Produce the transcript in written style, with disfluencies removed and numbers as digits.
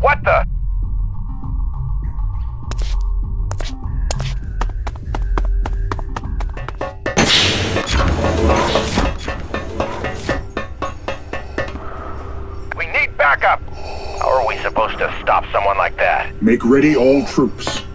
What the? We need backup! How are we supposed to stop someone like that? Make ready all troops.